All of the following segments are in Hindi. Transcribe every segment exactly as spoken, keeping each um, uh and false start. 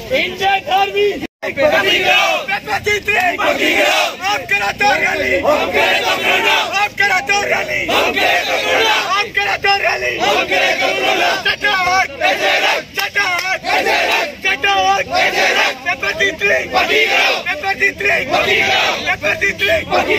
इंडियन आर्मी आप करा तो रैली, आप करा तो रैली, आप करा तो रैली, चटाट चटाट चटाट पेपर तीतरी पेपर तीतरी पेपर तीतरी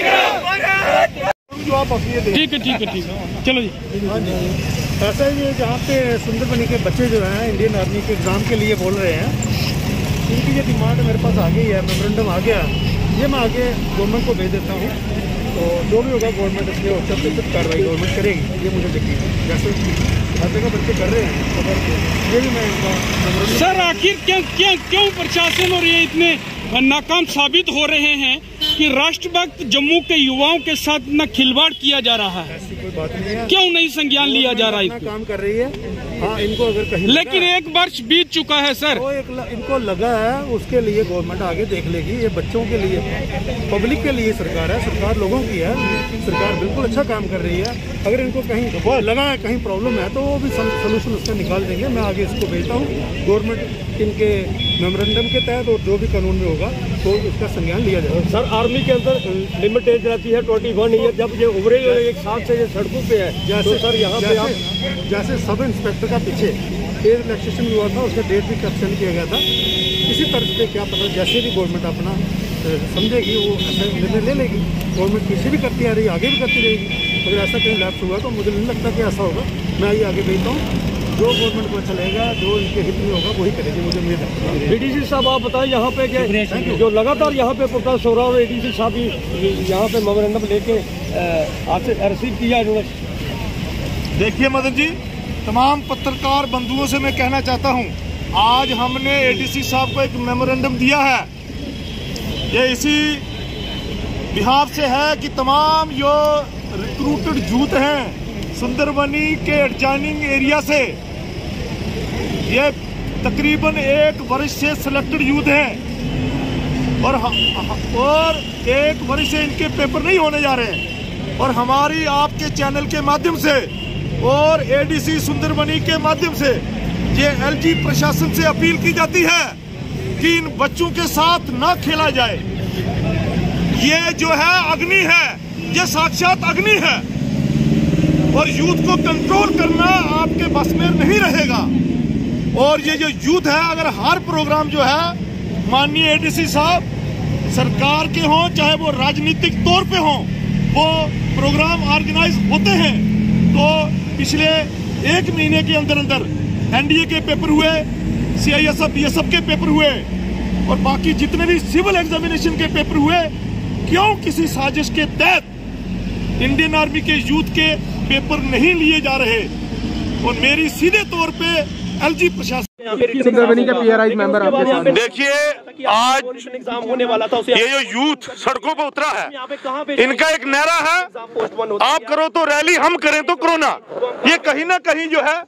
जो आप अपनी ठीक है ठीक है ठीक है चलो जी। ऐसा ही है जहाँ पे सुंदरबनी के बच्चे जो हैं इंडियन आर्मी के एग्ज़ाम के लिए बोल रहे हैं, उनकी ये डिमांड मेरे पास आ गई है, मेमोरेंडम आ गया, ये मैं आगे गवर्नमेंट को भेज देता हूँ। तो जो भी होगा गवर्नमेंट इसमें औसत प्रतिशत कार्रवाई गवर्नमेंट करेगी, ये मुझे यकीन है। जैसे हर जगह बच्चे कर रहे हैं खबर, ये भी मैं इनका मेमोरेंडम। सर आखिर क्यों क्यों क्यों प्रशासन और ये इतने नाकाम साबित हो रहे हैं कि राष्ट्रभक्त जम्मू के युवाओं के साथ न खिलवाड़ किया जा रहा है? ऐसी कोई बात नहीं है। क्यों नहीं संज्ञान लिया जा रहा है? काम कर रही है। हाँ, इनको अगर कहीं लेकिन एक वर्ष बीत चुका है सर। तो एक इनको लगा है, उसके लिए गवर्नमेंट आगे देख लेगी। ये बच्चों के लिए, पब्लिक के लिए सरकार है, सरकार लोगों की है, सरकार बिल्कुल अच्छा काम कर रही है। अगर इनको कहीं लगा है, कहीं प्रॉब्लम है, तो वो भी सोल्यूशन उसका निकाल देंगे। मैं आगे इसको भेजता हूँ गवर्नमेंट इनके मेमोरेंडम के तहत, और जो भी कानून में होगा तो उसका संज्ञान लिया जाएगा। सर आर्मी के अंदर लिमिट एज रहती है ट्वेंटी वन ईयर, जब ये उम्र एक साल से ये सड़कों पे है। जैसे तो सर यहाँ पे आप जैसे सब इंस्पेक्टर का पीछे एज रिलैक्सेशन हुआ था, उसका डेट भी एक्सटेंड किया गया था। इसी तरह से क्या पता, जैसे भी गवर्नमेंट अपना समझेगी वो ऐसा निर्णय ले लेगी। गवर्नमेंट पीछे भी करती आ रही है, आगे भी करती रहेगी। अगर ऐसा कहीं लैप्स हुआ तो मुझे नहीं लगता कि ऐसा होगा। मैं ये आगे भेजता हूँ, जो गवर्नमेंट को अच्छा लगेगा, जो इनके हित में होगा वही करेगी, मुझे उम्मीद है। एडीसी साहब आप बताएं यहाँ पे क्या जो लगातार यहाँ पे प्रोटेस्ट हो रहा है, एडीसी साहब भी यहाँ पे मेमोरेंडम लेके रिसीव किया इन्होंने। देखिए मदन जी, तमाम पत्रकार बंधुओं से मैं कहना चाहता हूँ, आज हमने एडीसी साहब को एक मेमोरेंडम दिया है। ये इसी बिहाफ से है कि तमाम जो रिक्रूटेड यूथ हैं सुंदरबनी के एडजॉइनिंग एरिया से, ये तकरीबन एक वर्ष से सिलेक्टेड यूथ हैं, और और एक वर्ष से इनके पेपर नहीं होने जा रहे हैं। और हमारी आपके चैनल के माध्यम से और एडीसी सुंदरबनी के माध्यम से ये एलजी प्रशासन से अपील की जाती है कि इन बच्चों के साथ ना खेला जाए। ये जो है अग्नि है, ये साक्षात अग्नि है, और यूथ को कंट्रोल करना आपके बस में नहीं रहेगा। और ये जो यूथ है, अगर हर प्रोग्राम जो है माननीय एडीसी साहब सरकार के हों चाहे वो राजनीतिक तौर पे हों, वो प्रोग्राम ऑर्गेनाइज होते हैं। तो पिछले एक महीने के अंदर अंदर एनडीए के पेपर हुए, सीआईएसएफ बीएसएफ के पेपर हुए, और बाकी जितने भी सिविल एग्जामिनेशन के पेपर हुए, क्यों किसी साजिश के तहत इंडियन आर्मी के यूथ के पेपर नहीं लिए जा रहे? और मेरी सीधे तौर पे एलजी प्रशासन, सुंदरबनी का पीआरआई मेंबर आपके सामने। देखिए, आज एग्जाम होने वाला था, ये जो यूथ सड़कों पे उतरा है, इनका एक नारा है, आप करो तो रैली, हम करें तो कोरोना। ये कहीं ना कहीं जो है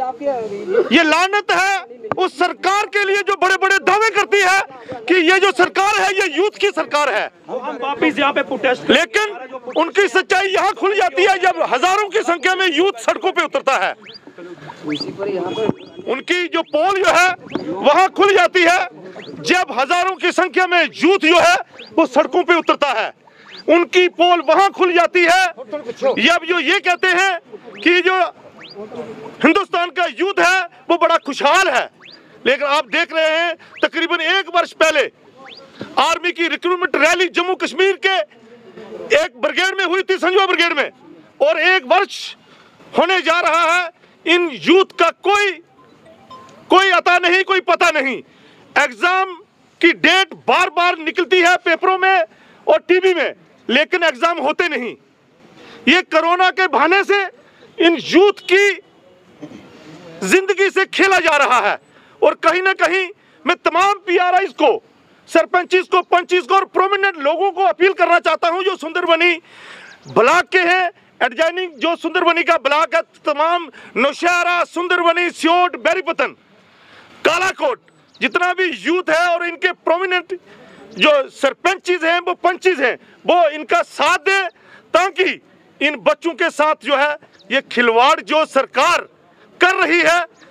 ये लानत है उस सरकार के लिए जो बड़े बड़े दावे करती है कि ये जो सरकार है ये यूथ की सरकार है। हम वापिस यहाँ पे प्रोटेस्ट, लेकिन उनकी सच्चाई यहाँ खुल जाती है जब हजारों की संख्या में यूथ सड़कों पे उतरता है। उनकी जो पोल जो है वहां खुल जाती है जब हजारों की संख्या में यूथ जो है वो सड़कों पे उतरता है। उनकी पोल वहां खुल जाती है जब जो ये कहते हैं कि जो हिंदुस्तान का यूथ है वो बड़ा खुशहाल है। लेकिन आप देख रहे हैं, तकरीबन एक वर्ष पहले आर्मी की रिक्रूटमेंट रैली जम्मू कश्मीर के एक ब्रिगेड में हुई थी, संजवा ब्रिगेड में, और एक वर्ष होने जा रहा है। इन यूथ का कोई कोई अता नहीं, कोई पता नहीं। एग्जाम की डेट बार बार निकलती है पेपरों में और टीवी में, लेकिन एग्जाम होते नहीं। ये कोरोना के बहाने से इन यूथ की जिंदगी से खेला जा रहा है। और कहीं ना कहीं मैं तमाम पीआरआईज को, सरपंचिस को, पंचिस को और प्रोमिनेंट लोगों को अपील करना चाहता हूं जो सुंदरबनी ब्लॉक के हैं, एडजॉइनिंग जो सुंदरबनी का ब्लॉक है, तमाम नौशहरा, सुंदरबनी, सियोट, बैरीपतन, कालाकोट, जितना भी यूथ है और इनके प्रोमिनेंट जो सरपंचिस हैं, वो पंचिस हैं, वो इनका साथ दे ताकि इन बच्चों के साथ जो है ये खिलवाड़ जो सरकार कर रही है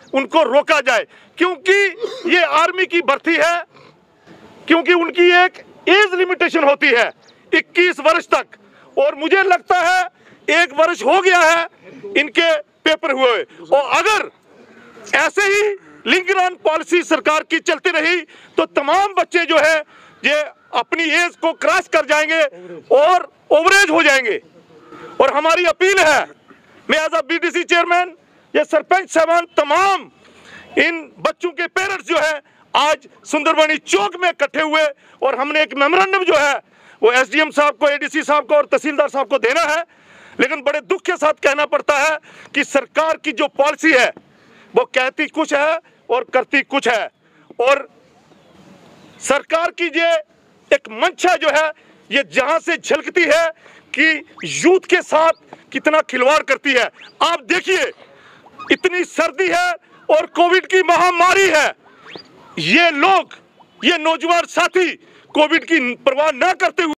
उनको रोका जाए, क्योंकि ये आर्मी की भर्ती है, क्योंकि उनकी एक एज लिमिटेशन होती है इक्कीस वर्ष तक, और मुझे लगता है एक वर्ष हो गया है इनके पेपर हुए। और अगर ऐसे ही लिंगरान पॉलिसी सरकार की चलती रही तो तमाम बच्चे जो है ये अपनी एज को क्रॉस कर जाएंगे और ओवरेज हो जाएंगे। और हमारी अपील है, मैं एज अ बीडीसी चेयरमैन, ये सरपंच साहबान, तमाम इन बच्चों के पेरेंट्स जो है आज सुंदरबनी चौक में इकट्ठे हुए और हमने एक मेमोरेंडम जो है वो एसडीएम साहब को, एडीसी साहब को और तहसीलदार साहब को देना है। लेकिन बड़े दुख के साथ कहना पड़ता है कि सरकार की जो पॉलिसी है वो कहती कुछ है और करती कुछ है। और सरकार की ये एक मंशा जो है ये जहां से झलकती है कि यूथ के साथ कितना खिलवाड़ करती है। आप देखिए, इतनी सर्दी है और कोविड की महामारी है, ये लोग, ये नौजवान साथी कोविड की परवाह न करते हुए